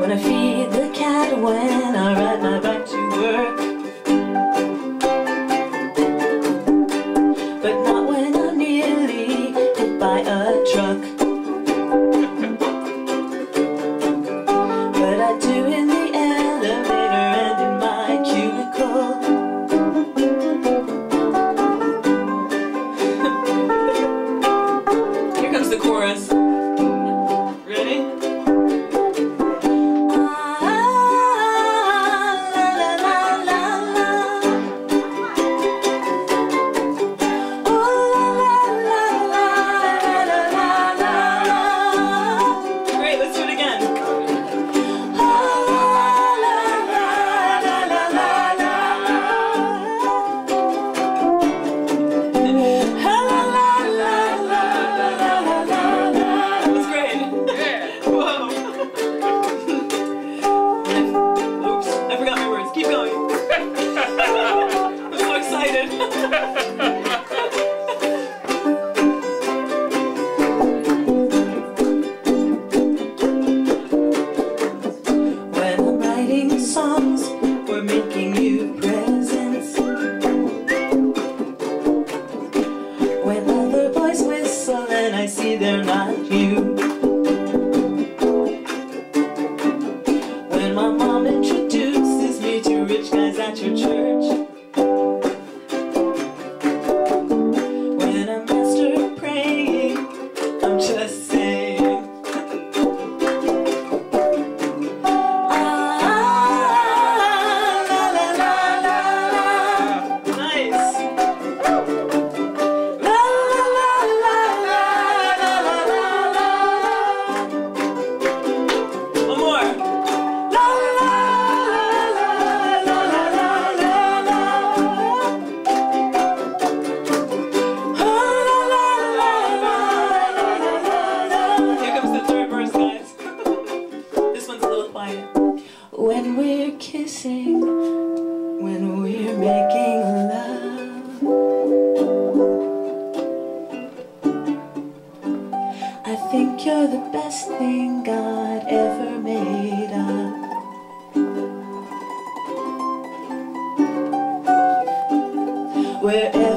wanna feed the cat when I ride my bike to work, but not when I'm nearly hit by a truck. But I do in the elevator and in my cubicle. Here comes the chorus. Ready? Keep going. I'm so excited. When I'm writing songs or making you presents, when other boys whistle and I see they're not you, when my mom introduces me to rich guys at your church, when I'm master praying, I'm just saying, la la la la la. Nice. La la la la la la la la. One more. La la. When we're kissing, when we're making love, I think you're the best thing God ever made up. Wherever